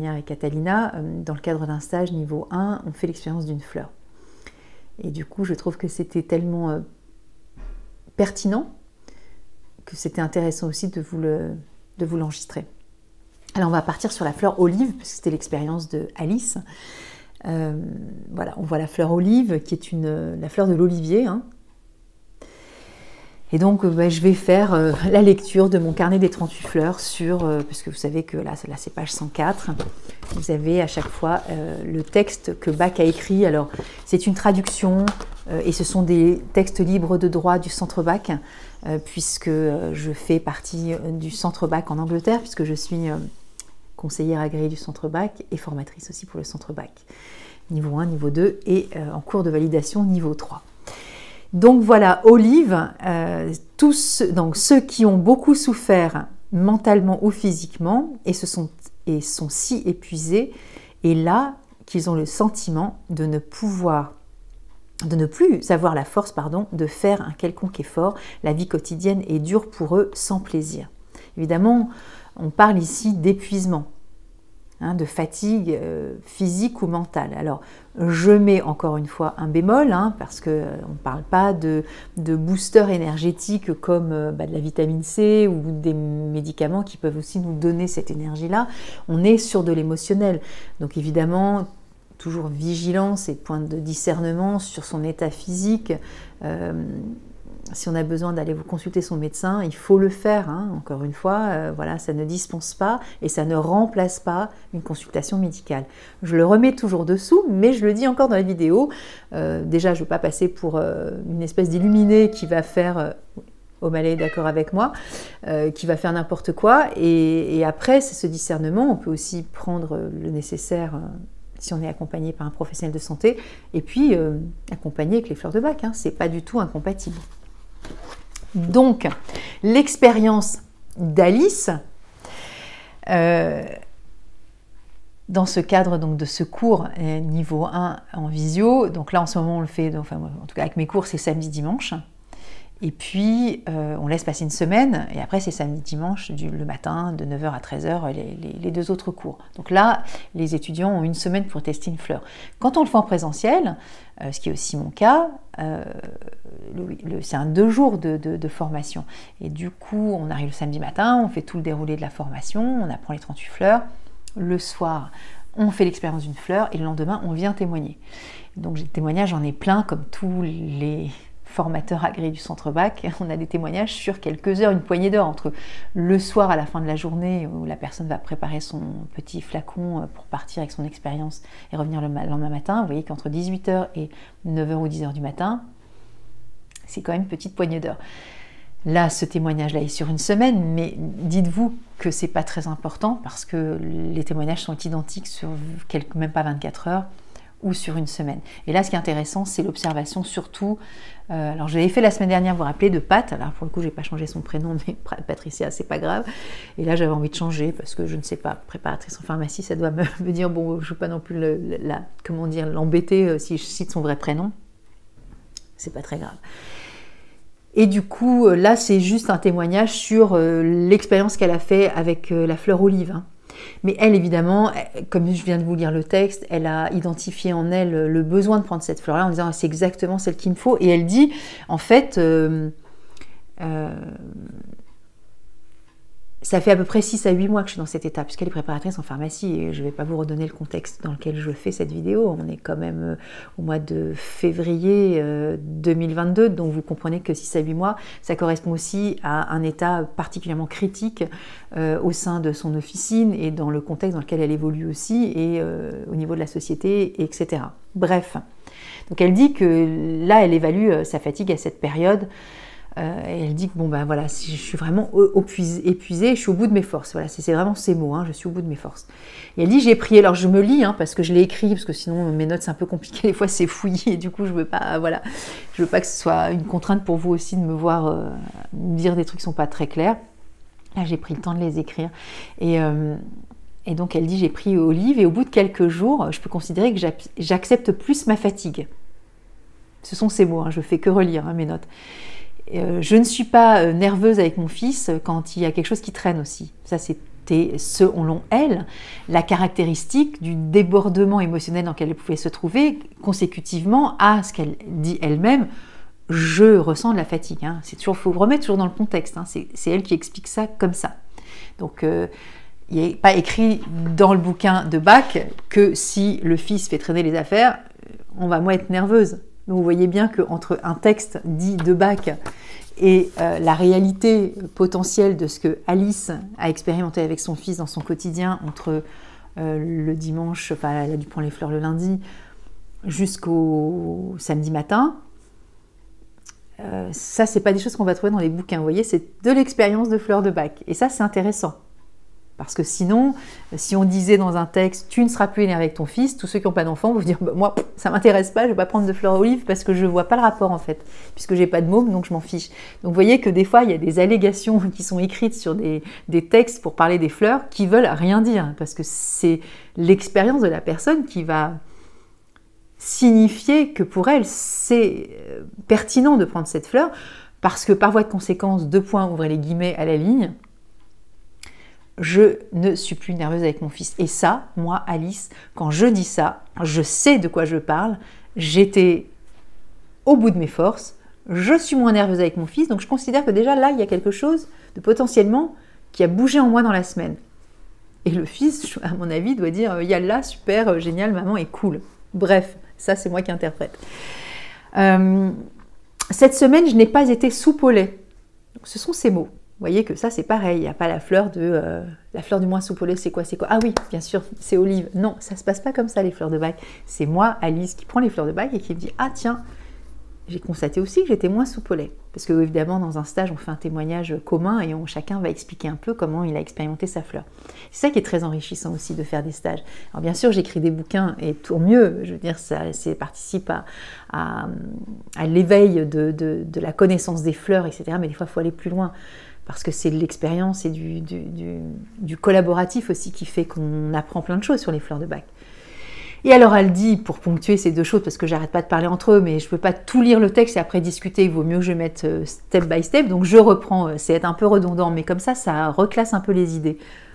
dernière avec Catalina, dans le cadre d'un stage niveau 1, on fait l'expérience d'une fleur. Et du coup, je trouve que c'était tellement pertinent que c'était intéressant aussi de vous l'enregistrer. Alors, on va partir sur la fleur olive, parce que c'était l'expérience de Alice. Voilà, on voit la fleur olive, qui est la fleur de l'olivier, hein. Et donc, je vais faire la lecture de mon carnet des 38 fleurs parce que vous savez que là c'est page 104. Vous avez à chaque fois le texte que Bach a écrit. Alors, c'est une traduction et ce sont des textes libres de droit du Centre Bach, puisque je fais partie du Centre Bach en Angleterre, puisque je suis conseillère agréée du Centre Bach et formatrice aussi pour le Centre Bach. Niveau 1, niveau 2 et en cours de validation niveau 3. Donc voilà, Olive, donc ceux qui ont beaucoup souffert mentalement ou physiquement et sont si épuisés, et là qu'ils ont le sentiment de ne plus avoir la force, de faire un quelconque effort. La vie quotidienne est dure pour eux, sans plaisir. Évidemment, on parle ici d'épuisement, de fatigue physique ou mentale. Alors, je mets encore une fois un bémol, parce qu'on ne parle pas de booster énergétique comme de la vitamine C ou des médicaments qui peuvent aussi nous donner cette énergie-là. On est sur de l'émotionnel. Donc évidemment, toujours vigilance et point de discernement sur son état physique. Si on a besoin d'aller vous consulter son médecin, il faut le faire, encore une fois, voilà, ça ne dispense pas et ça ne remplace pas une consultation médicale. Je le remets toujours dessous, mais je le dis encore dans la vidéo, déjà je ne veux pas passer pour une espèce d'illuminé qui va faire, O'Malley est d'accord avec moi, qui va faire n'importe quoi, et après c'est ce discernement, on peut aussi prendre le nécessaire si on est accompagné par un professionnel de santé, et puis accompagné avec les fleurs de Bach, c'est pas du tout incompatible. Donc, l'expérience d'Alice, dans ce cadre donc, de ce cours niveau 1 en visio, donc là en ce moment on le fait, en tout cas avec mes cours c'est samedi-dimanche, et puis on laisse passer une semaine, et après c'est samedi-dimanche le matin de 9h à 13h les deux autres cours. Donc là, les étudiants ont une semaine pour tester une fleur. Quand on le fait en présentiel, ce qui est aussi mon cas, c'est un 2 jours de formation. Et du coup, on arrive le samedi matin, on fait tout le déroulé de la formation, on apprend les 38 fleurs. Le soir, on fait l'expérience d'une fleur et le lendemain, on vient témoigner. Donc, des témoignages, j'en ai plein, comme tous les formateurs agréés du Centre Bach. On a des témoignages sur quelques heures, une poignée d'heures, entre le soir à la fin de la journée où la personne va préparer son petit flacon pour partir avec son expérience et revenir le lendemain matin. Vous voyez qu'entre 18h et 9h ou 10h du matin, c'est quand même une petite poignée d'heures. Là, ce témoignage-là est sur une semaine, mais dites-vous que c'est pas très important parce que les témoignages sont identiques sur même pas 24 heures ou sur une semaine. Et là, ce qui est intéressant, c'est l'observation surtout. Alors, je l'avais fait la semaine dernière, vous vous rappelez, de Pat. Alors, pour le coup, je n'ai pas changé son prénom, mais Patricia, c'est pas grave. Et là, j'avais envie de changer parce que je ne sais pas, préparatrice en pharmacie, ça doit me dire, bon, je ne veux pas non plus l'embêter si je cite son vrai prénom. C'est pas très grave. Et du coup, là, c'est juste un témoignage sur l'expérience qu'elle a fait avec la fleur olive. Mais elle, évidemment, comme je viens de vous lire le texte, elle a identifié en elle le besoin de prendre cette fleur-là en disant « c'est exactement celle qu'il me faut ». Et elle dit, en fait, ça fait à peu près 6 à 8 mois que je suis dans cet état, puisqu'elle est préparatrice en pharmacie, et je ne vais pas vous redonner le contexte dans lequel je fais cette vidéo. On est quand même au mois de février 2022, donc vous comprenez que 6 à 8 mois, ça correspond aussi à un état particulièrement critique au sein de son officine, et dans le contexte dans lequel elle évolue aussi, et au niveau de la société, etc. Bref, donc elle dit que là, elle évalue sa fatigue à cette période. Et elle dit que bon ben voilà, si je suis vraiment épuisée, je suis au bout de mes forces. Voilà, c'est vraiment ces mots, je suis au bout de mes forces. Et elle dit j'ai prié, alors je me lis parce que je l'ai écrit, parce que sinon mes notes c'est un peu compliqué, des fois c'est fouillis et du coup je veux pas, voilà, je veux pas que ce soit une contrainte pour vous aussi de me voir me dire des trucs qui sont pas très clairs. Là j'ai pris le temps de les écrire et donc elle dit j'ai prié Olive et au bout de quelques jours, je peux considérer que j'accepte plus ma fatigue. Ce sont ces mots, je fais que relire mes notes. Je ne suis pas nerveuse avec mon fils quand il y a quelque chose qui traîne aussi. Ça, c'est c'était, selon elle, la caractéristique du débordement émotionnel dans lequel elle pouvait se trouver consécutivement à ce qu'elle dit elle-même. Je ressens de la fatigue. Hein. C'est toujours, faut remettre toujours dans le contexte. Hein. C'est elle qui explique ça comme ça. Donc, il n'est pas écrit dans le bouquin de Bach que si le fils fait traîner les affaires, on va moins être nerveuse. Donc, vous voyez bien qu'entre un texte dit de Bach et la réalité potentielle de ce que Alice a expérimenté avec son fils dans son quotidien, entre le dimanche, enfin, elle a dû prendre les fleurs le lundi, jusqu'au samedi matin, ça, c'est pas des choses qu'on va trouver dans les bouquins. Vous voyez, c'est de l'expérience de Fleur de Bach. Et ça, c'est intéressant. Parce que sinon, si on disait dans un texte « tu ne seras plus énervé avec ton fils », tous ceux qui n'ont pas d'enfant vont dire bah, « moi, ça ne m'intéresse pas, je ne vais pas prendre de fleurs olive parce que je ne vois pas le rapport en fait, puisque je n'ai pas de môme, donc je m'en fiche ». Donc vous voyez que des fois, il y a des allégations qui sont écrites sur des textes pour parler des fleurs qui veulent rien dire, parce que c'est l'expérience de la personne qui va signifier que pour elle, c'est pertinent de prendre cette fleur, parce que par voie de conséquence, ouvrez les guillemets à la ligne, je ne suis plus nerveuse avec mon fils. Et ça, moi, Alice, quand je dis ça, je sais de quoi je parle, j'étais au bout de mes forces, je suis moins nerveuse avec mon fils, donc je considère que déjà là, il y a quelque chose de potentiellement qui a bougé en moi dans la semaine. Et le fils, à mon avis, doit dire « Yallah, super, génial, maman est cool ». Bref, ça c'est moi qui interprète. Cette semaine, je n'ai pas été soupe au lait. Donc, ce sont ces mots. Vous voyez que ça c'est pareil, il n'y a pas la fleur du mois soupe au lait, c'est quoi? Ah oui, bien sûr, c'est olive. Non, ça ne se passe pas comme ça les fleurs de Bach. C'est moi, Alice, qui prend les fleurs de Bach et qui me dit « Ah tiens, j'ai constaté aussi que j'étais moins soupe au lait. » Parce que évidemment, dans un stage, on fait un témoignage commun et chacun va expliquer un peu comment il a expérimenté sa fleur. C'est ça qui est très enrichissant aussi de faire des stages. Alors bien sûr, j'écris des bouquins et tout mieux, je veux dire, ça participe à l'éveil de la connaissance des fleurs, etc. Mais des fois, il faut aller plus loin. Parce que c'est l'expérience et du collaboratif aussi qui fait qu'on apprend plein de choses sur les fleurs de Bach. Et alors elle dit, pour ponctuer ces deux choses, parce que j'arrête pas de parler entre eux, mais je peux pas tout lire le texte et après discuter, il vaut mieux que je mette step by step, donc je reprends, c'est être un peu redondant, mais comme ça reclasse un peu les idées.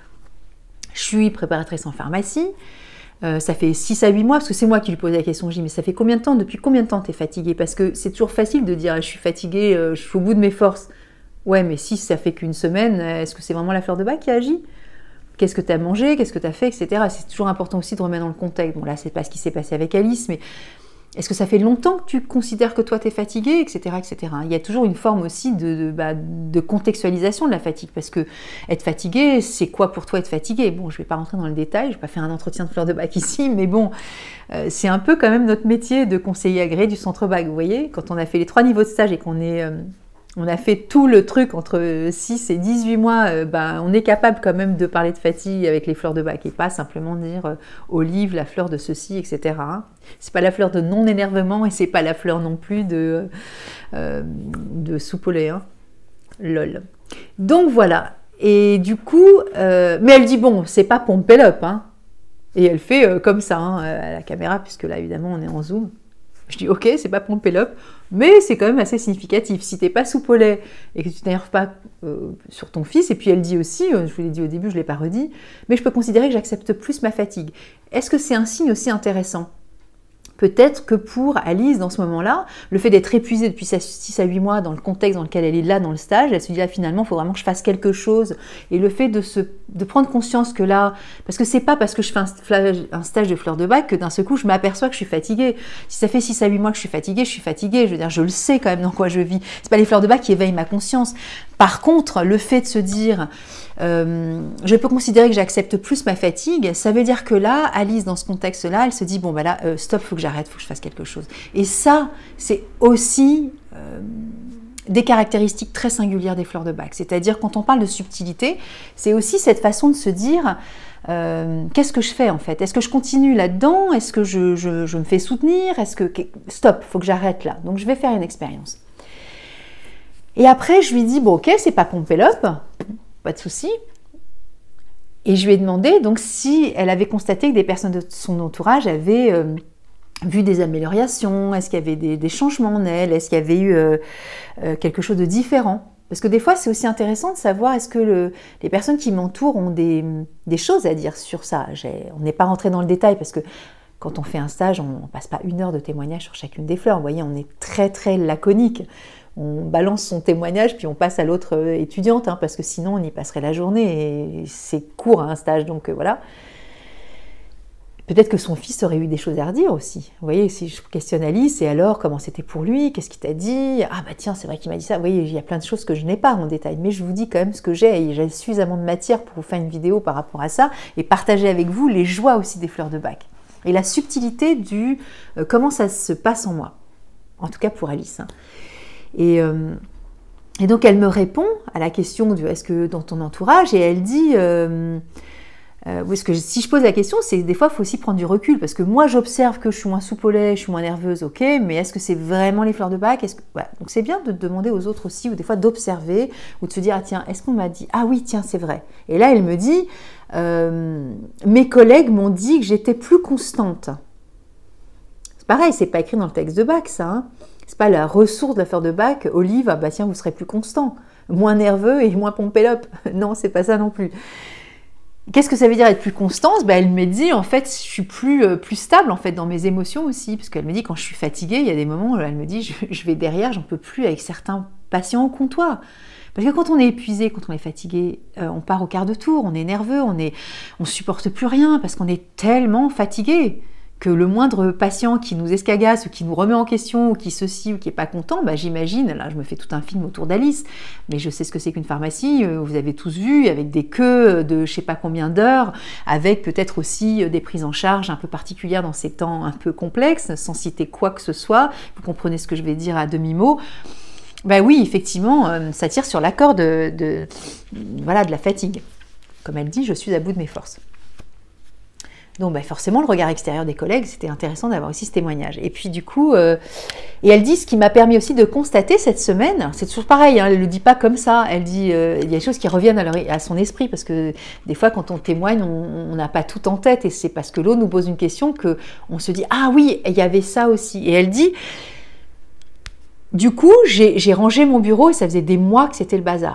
Je suis préparatrice en pharmacie, ça fait 6 à 8 mois, parce que c'est moi qui lui pose la question, je dis, mais ça fait combien de temps, depuis combien de temps tu es fatiguée? Parce que c'est toujours facile de dire, je suis fatiguée, je suis au bout de mes forces. Ouais, mais si ça fait qu'une semaine, est-ce que c'est vraiment la fleur de Bach qui agit? Qu'est-ce que tu as mangé? Qu'est-ce que tu as fait? Etc. C'est toujours important aussi de remettre dans le contexte. Bon, là, c'est pas ce qui s'est passé avec Alice, mais est-ce que ça fait longtemps que tu considères que toi, tu es fatiguée? Etc., etc. Il y a toujours une forme aussi de contextualisation de la fatigue, parce que être fatigué, c'est quoi pour toi être fatigué? Bon, je ne vais pas rentrer dans le détail, je ne vais pas faire un entretien de fleur de Bach ici, mais bon, c'est un peu quand même notre métier de conseiller agréé du centre Bach. Vous voyez, quand on a fait les 3 niveaux de stage et qu'on est... on a fait tout le truc entre 6 et 18 mois, on est capable quand même de parler de fatigue avec les fleurs de Bach et pas simplement dire olive, la fleur de ceci, etc. C'est pas la fleur de non-énervement et c'est pas la fleur non plus de soupe au lait. Hein. Lol. Donc voilà. Et du coup, mais elle dit bon, c'est pas Pompélope. Hein. Et elle fait comme ça hein, à la caméra, puisque là évidemment on est en zoom. Je dis ok, c'est pas Pompélope, mais c'est quand même assez significatif. Si t'es pas soupe au lait et que tu t'énerves pas sur ton fils, et puis elle dit aussi, je vous l'ai dit au début, je l'ai pas redit, mais je peux considérer que j'accepte plus ma fatigue. Est-ce que c'est un signe aussi intéressant ? Peut-être que pour Alice, dans ce moment-là, le fait d'être épuisée depuis 6 à 8 mois dans le contexte dans lequel elle est là, dans le stage, elle se dit là finalement, il faut vraiment que je fasse quelque chose. Et le fait de prendre conscience que là, parce que c'est pas parce que je fais un stage de fleur de Bach que d'un seul coup, je m'aperçois que je suis fatiguée. Si ça fait 6 à 8 mois que je suis fatiguée, je veux dire, je le sais quand même dans quoi je vis. C'est pas les fleurs de Bach qui éveillent ma conscience. Par contre, le fait de se dire... je peux considérer que j'accepte plus ma fatigue, ça veut dire que là, Alice, dans ce contexte-là, elle se dit, bon, bah là, stop, il faut que j'arrête, il faut que je fasse quelque chose. Et ça, c'est aussi des caractéristiques très singulières des fleurs de Bach. C'est-à-dire, quand on parle de subtilité, c'est aussi cette façon de se dire, qu'est-ce que je fais en fait? Est-ce que je continue là-dedans? Est-ce que je me fais soutenir? Stop, il faut que j'arrête là. Donc, je vais faire une expérience. Et après, je lui dis, bon, ok, c'est pas Pompélope, pas de souci. Et je lui ai demandé donc si elle avait constaté que des personnes de son entourage avaient vu des améliorations, est-ce qu'il y avait des changements en elle, est-ce qu'il y avait eu quelque chose de différent? Parce que des fois, c'est aussi intéressant de savoir est-ce que les personnes qui m'entourent ont des choses à dire sur ça. On n'est pas rentré dans le détail parce que quand on fait un stage, on ne passe pas 1 heure de témoignage sur chacune des fleurs. Vous voyez, on est très très laconique. On balance son témoignage puis on passe à l'autre étudiante parce que sinon on y passerait la journée et c'est court un stage, donc voilà. Peut-être que son fils aurait eu des choses à redire aussi. Vous voyez, si je questionne Alice, et alors, comment c'était pour lui? Qu'est-ce qu'il t'a dit? Ah bah tiens, c'est vrai qu'il m'a dit ça. Vous voyez, il y a plein de choses que je n'ai pas en détail, mais je vous dis quand même ce que j'ai, et j'ai suffisamment de matière pour vous faire une vidéo par rapport à ça, et partager avec vous les joies aussi des fleurs de bac. Et la subtilité du comment ça se passe en moi. En tout cas pour Alice. Et donc elle me répond à la question de est-ce que dans ton entourage, et elle dit... parce que si je pose la question, c'est des fois il faut aussi prendre du recul, parce que moi j'observe que je suis moins soupe au lait, je suis moins nerveuse, ok, mais est-ce que c'est vraiment les fleurs de bac? Voilà. Donc c'est bien de demander aux autres aussi, ou des fois d'observer, ou de se dire, ah tiens, est-ce qu'on m'a dit? Ah oui, tiens, c'est vrai. Et là elle me dit, mes collègues m'ont dit que j'étais plus constante. C'est pareil, c'est pas écrit dans le texte de bac ça, hein. C'est pas la ressource de la fleur de bac, Olive, ah bah tiens, vous serez plus constant, moins nerveux et moins pompélope. Non, c'est pas ça non plus. Qu'est-ce que ça veut dire être plus constante? Elle me dit, en fait, je suis plus stable en fait, dans mes émotions aussi. Parce qu'elle me dit, quand je suis fatiguée, il y a des moments où elle me dit, je vais derrière, j'en peux plus avec certains patients au comptoir. Parce que quand on est épuisé, quand on est fatigué, on part au quart de tour, on est nerveux, on supporte plus rien parce qu'on est tellement fatigué que le moindre patient qui nous escagasse ou qui nous remet en question ou qui ceci ou qui n'est pas content, j'imagine, là je me fais tout un film autour d'Alice, mais je sais ce que c'est qu'une pharmacie, vous avez tous vu, avec des queues de je sais pas combien d'heures, avec peut-être aussi des prises en charge un peu particulières dans ces temps un peu complexes, sans citer quoi que ce soit, vous comprenez ce que je vais dire à demi-mot. Oui, effectivement, ça tire sur la corde de la fatigue. Comme elle dit, je suis à bout de mes forces. Donc forcément, le regard extérieur des collègues, c'était intéressant d'avoir aussi ce témoignage. Et puis du coup, et elle dit ce qui m'a permis aussi de constater cette semaine, c'est toujours pareil, elle ne le dit pas comme ça, elle dit il y a des choses qui reviennent à son esprit, parce que des fois quand on témoigne, on n'a pas tout en tête, et c'est parce que l'autre nous pose une question qu'on se dit « Ah oui, il y avait ça aussi ». Et elle dit « Du coup, j'ai rangé mon bureau et ça faisait des mois que c'était le bazar ».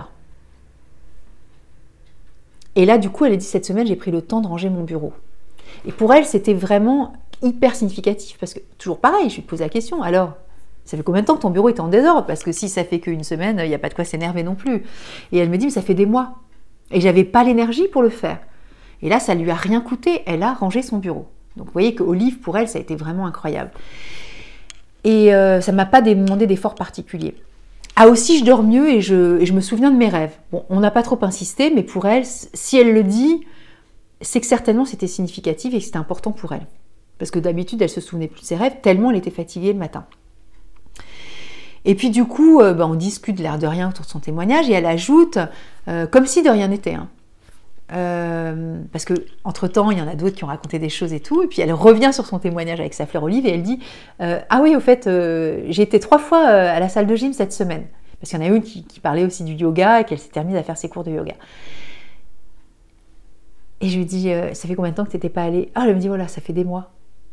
Et là, du coup, elle a dit « Cette semaine, j'ai pris le temps de ranger mon bureau ». Et pour elle, c'était vraiment hyper significatif, parce que, toujours pareil, je lui pose la question, alors, ça fait combien de temps que ton bureau est en désordre? Parce que si ça fait qu'une semaine, il n'y a pas de quoi s'énerver non plus. Et elle me dit, mais ça fait des mois, et j'avais pas l'énergie pour le faire. Et là, ça lui a rien coûté, elle a rangé son bureau. Donc vous voyez que Olive, pour elle, ça a été vraiment incroyable. Et ça ne m'a pas demandé d'efforts particuliers. Ah aussi, je dors mieux et je me souviens de mes rêves. Bon, on n'a pas trop insisté, mais pour elle, si elle le dit... c'est que certainement c'était significatif et que c'était important pour elle. Parce que d'habitude, elle se souvenait plus de ses rêves, tellement elle était fatiguée le matin. Et puis du coup, on discute de l'air de rien autour de son témoignage, et elle ajoute, comme si de rien n'était. Parce que entre-temps, il y en a d'autres qui ont raconté des choses et tout, et puis elle revient sur son témoignage avec sa fleur Olive, et elle dit, ah oui, au fait, j'ai été 3 fois à la salle de gym cette semaine. Parce qu'il y en a une qui parlait aussi du yoga, et qu'elle s'était remise à faire ses cours de yoga. Et je lui dis, ça fait combien de temps que tu n'étais pas allée? Ah, elle me dit, voilà, ça fait des mois.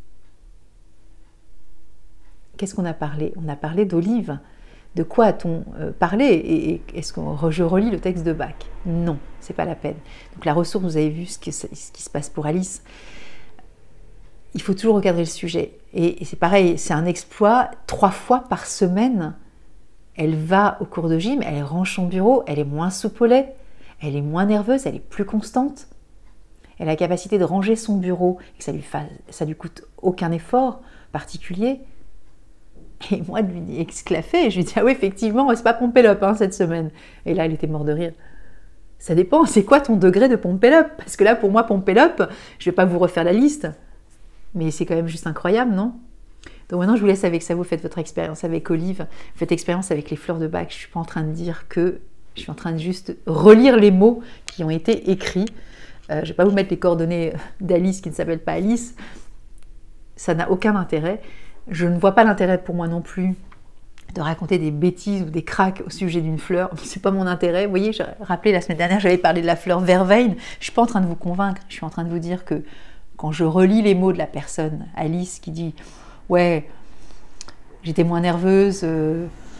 Qu'est-ce qu'on a parlé? On a parlé d'Olive. De quoi a-t-on parlé? Et est-ce que je relis le texte de Bach? Non, c'est pas la peine. Donc la ressource, vous avez vu ce qui se passe pour Alice. Il faut toujours recadrer le sujet. Et c'est pareil, c'est un exploit. 3 fois par semaine, elle va au cours de gym, elle range son bureau, elle est moins soupe au lait, elle est moins nerveuse, elle est plus constante. Elle a la capacité de ranger son bureau et que ça lui coûte aucun effort particulier. Et moi, de lui exclaffer, je lui dis, ah oui, effectivement, c'est pas Pompélope cette semaine. Et là, elle était morte de rire. Ça dépend, c'est quoi ton degré de Pompélope? Parce que là, pour moi, Pompélope, je vais pas vous refaire la liste, mais c'est quand même juste incroyable, non? Donc maintenant, je vous laisse avec ça, vous faites votre expérience avec Olive, vous faites expérience avec les fleurs de Bach. Je suis pas en train de dire que, je suis en train de juste relire les mots qui ont été écrits. Je ne vais pas vous mettre les coordonnées d'Alice qui ne s'appelle pas Alice. Ça n'a aucun intérêt. Je ne vois pas l'intérêt pour moi non plus de raconter des bêtises ou des cracks au sujet d'une fleur. Ce n'est pas mon intérêt. Vous voyez, j'ai rappelé la semaine dernière, j'avais parlé de la fleur verveine. Je ne suis pas en train de vous convaincre. Je suis en train de vous dire que quand je relis les mots de la personne, Alice, qui dit « Ouais, j'étais moins nerveuse,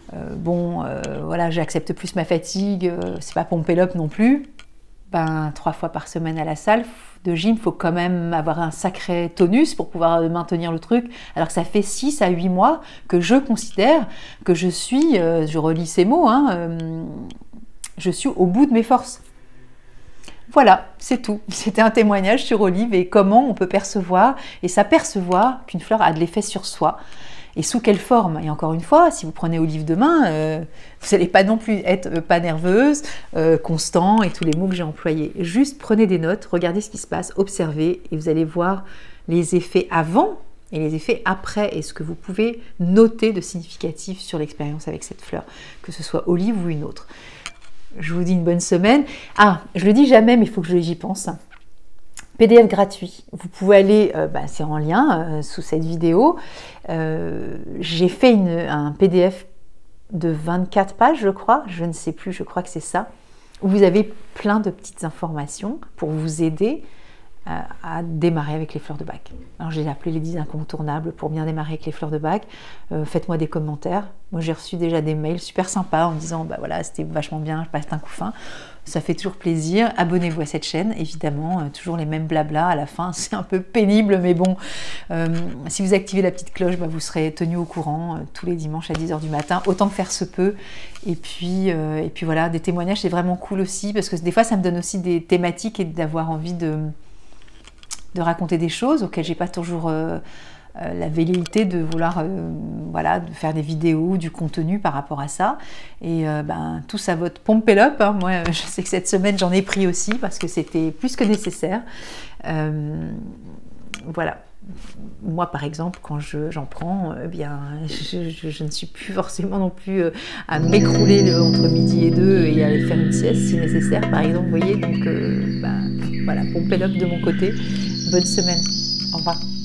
voilà, j'accepte plus ma fatigue, c'est pas pomper l'up non plus. Ben, 3 fois par semaine à la salle de gym, il faut quand même avoir un sacré tonus pour pouvoir maintenir le truc, alors que ça fait 6 à 8 mois que je considère que je suis, je relis ces mots, hein, je suis au bout de mes forces. Voilà, c'est tout. C'était un témoignage sur Olive et comment on peut percevoir et s'apercevoir qu'une fleur a de l'effet sur soi. Et sous quelle forme? Et encore une fois, si vous prenez Olive demain, vous n'allez pas non plus être pas nerveuse, constant et tous les mots que j'ai employés. Juste prenez des notes, regardez ce qui se passe, observez et vous allez voir les effets avant et les effets après et ce que vous pouvez noter de significatif sur l'expérience avec cette fleur, que ce soit Olive ou une autre. Je vous dis une bonne semaine. Ah, je le dis jamais, mais il faut que j'y pense. PDF gratuit. Vous pouvez aller, c'est en lien sous cette vidéo. J'ai fait un PDF de 24 pages, je crois. Je ne sais plus, je crois que c'est ça. Où vous avez plein de petites informations pour vous aider à démarrer avec les fleurs de bac. Alors j'ai appelé les 10 incontournables pour bien démarrer avec les fleurs de bac. Faites-moi des commentaires. Moi j'ai reçu déjà des mails super sympas en me disant voilà, c'était vachement bien, je passe un coup fin. Ça fait toujours plaisir. Abonnez-vous à cette chaîne, évidemment. Toujours les mêmes blabla à la fin. C'est un peu pénible, mais bon. Si vous activez la petite cloche, vous serez tenu au courant tous les dimanches à 10 h du matin, autant que faire se peut. Et puis voilà, des témoignages, c'est vraiment cool aussi, parce que des fois, ça me donne aussi des thématiques et d'avoir envie de raconter des choses auxquelles j'ai pas toujours la velléité de vouloir de faire des vidéos, du contenu par rapport à ça. Et tout ça votre pompe et l'up, hein. Moi, je sais que cette semaine, j'en ai pris aussi parce que c'était plus que nécessaire. Voilà. Moi, par exemple, quand j'en prends, je ne suis plus forcément non plus à m'écrouler entre midi et 2 et à aller faire une sieste si nécessaire, par exemple, vous voyez. Donc, voilà, pompe et l'up de mon côté. Bonne semaine. Au revoir.